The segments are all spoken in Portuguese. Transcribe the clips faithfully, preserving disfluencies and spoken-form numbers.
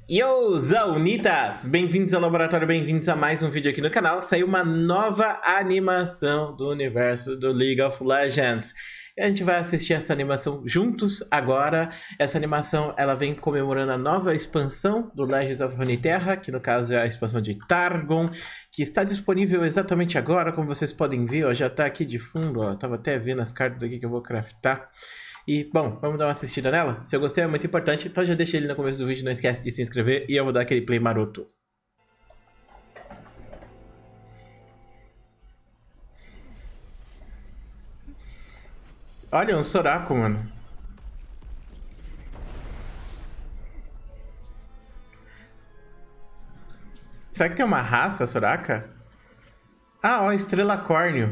Yo, Zaunitas! Bem-vindos ao laboratório, bem-vindos a mais um vídeo aqui no canal. Saiu uma nova animação do universo do League of Legends. E a gente vai assistir essa animação juntos agora. Essa animação, ela vem comemorando a nova expansão do Legends of Runeterra, que no caso é a expansão de Targon, que está disponível exatamente agora, como vocês podem ver, ó, já está aqui de fundo, ó. Tava até vendo as cartas aqui que eu vou craftar. E, bom, vamos dar uma assistida nela? Se eu gostei é muito importante, então já deixa ele no começo do vídeo, não esquece de se inscrever e eu vou dar aquele play maroto. Olha, um Sorako, mano. Será que tem uma raça, Soraka? Ah, ó, Estrela Córneo.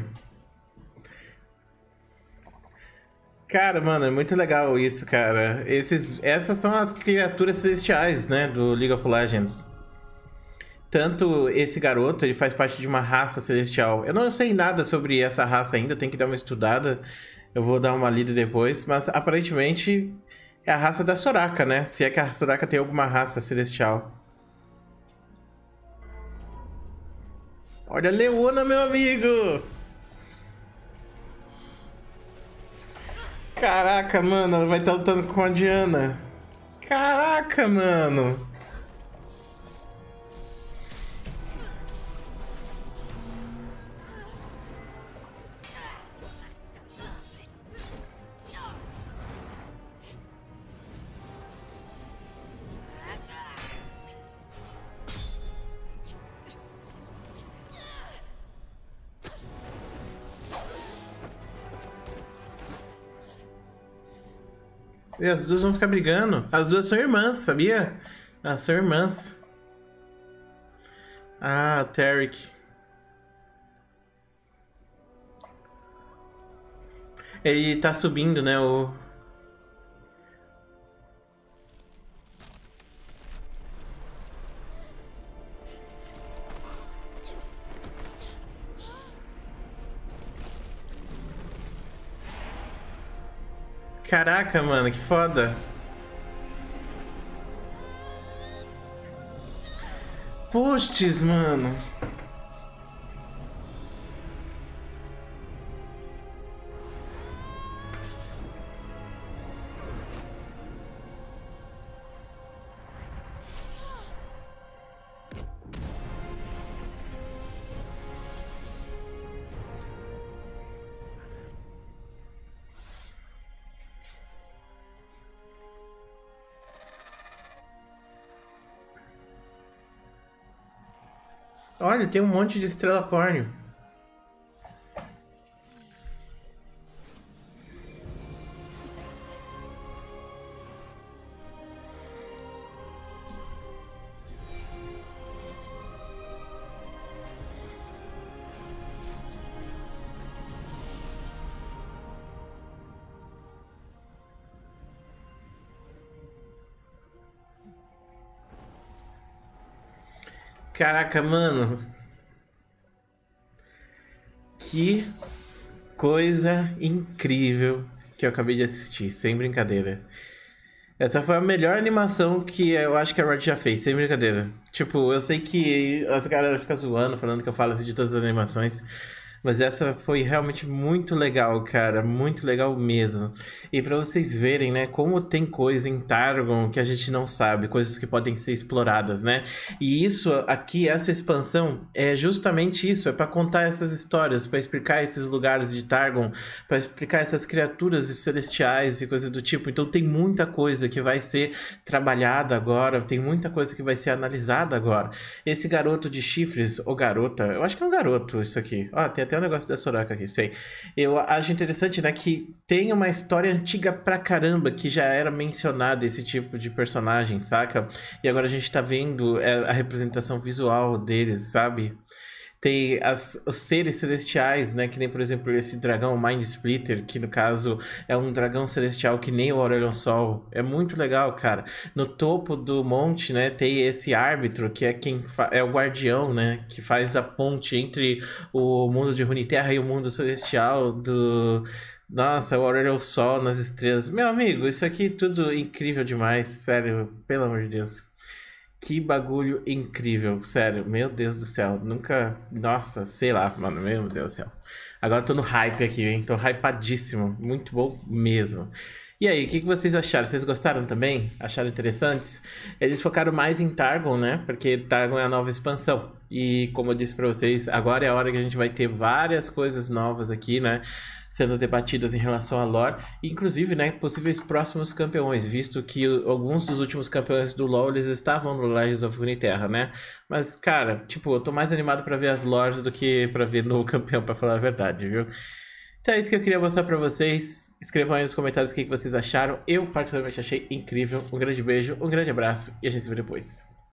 Cara, mano, é muito legal isso, cara. Esses, essas são as criaturas celestiais, né, do League of Legends. Tanto esse garoto, ele faz parte de uma raça celestial. Eu não sei nada sobre essa raça ainda, tenho que dar uma estudada. Eu vou dar uma lida depois, mas aparentemente é a raça da Soraka, né? Se é que a Soraka tem alguma raça celestial. Olha a Leona, meu amigo! Caraca, mano, ela vai estar lutando com a Diana. Caraca, mano. E as duas vão ficar brigando. As duas são irmãs, sabia? Elas são irmãs. Ah, Taric. Ele tá subindo, né? O... Caraca, mano, que foda. Puts, mano. Olha, tem um monte de estrela córneo. Caraca, mano. Que coisa incrível que eu acabei de assistir, sem brincadeira. Essa foi a melhor animação que eu acho que a Riot já fez, sem brincadeira. Tipo, eu sei que as galera fica zoando, falando que eu falo assim de todas as animações, mas essa foi realmente muito legal, cara, muito legal mesmo. E pra vocês verem, né, como tem coisa em Targon que a gente não sabe, coisas que podem ser exploradas, né? E isso aqui, essa expansão, é justamente isso, é pra contar essas histórias, pra explicar esses lugares de Targon, pra explicar essas criaturas celestiais e coisas do tipo. Então tem muita coisa que vai ser trabalhada agora, tem muita coisa que vai ser analisada agora. Esse garoto de chifres, ou garota, eu acho que é um garoto isso aqui. Ó, tem até o negócio da Soraka aqui, sei. Eu acho interessante, né, que tem uma história antiga pra caramba que já era mencionado esse tipo de personagem, saca? E agora a gente tá vendo a representação visual deles, sabe? Tem as, os seres celestiais, né? Que nem, por exemplo, esse dragão Mind Splitter, que no caso é um dragão celestial que nem o Aurelion Sol. É muito legal, cara. No topo do monte, né? Tem esse árbitro, que é quem é o guardião, né? Que faz a ponte entre o mundo de Runeterra e o mundo celestial do... Nossa, o Aurelion Sol nas estrelas. Meu amigo, isso aqui tudo incrível demais, sério, pelo amor de Deus. Que bagulho incrível, sério, meu Deus do céu, nunca, nossa, sei lá, mano, meu Deus do céu. Agora eu tô no hype aqui, hein, tô hypadíssimo, muito bom mesmo. E aí, o que que vocês acharam? Vocês gostaram também? Acharam interessantes? Eles focaram mais em Targon, né? Porque Targon é a nova expansão. E como eu disse pra vocês, agora é a hora que a gente vai ter várias coisas novas aqui, né? Sendo debatidas em relação a lore, inclusive, né, possíveis próximos campeões, visto que o- alguns dos últimos campeões do LoL, eles estavam no Legends of Runeterra, né? Mas, cara, tipo, eu tô mais animado pra ver as lores do que pra ver no campeão, pra falar a verdade, viu? Então é isso que eu queria mostrar pra vocês. Escrevam aí nos comentários o que que vocês acharam. Eu, particularmente, achei incrível. Um grande beijo, um grande abraço e a gente se vê depois.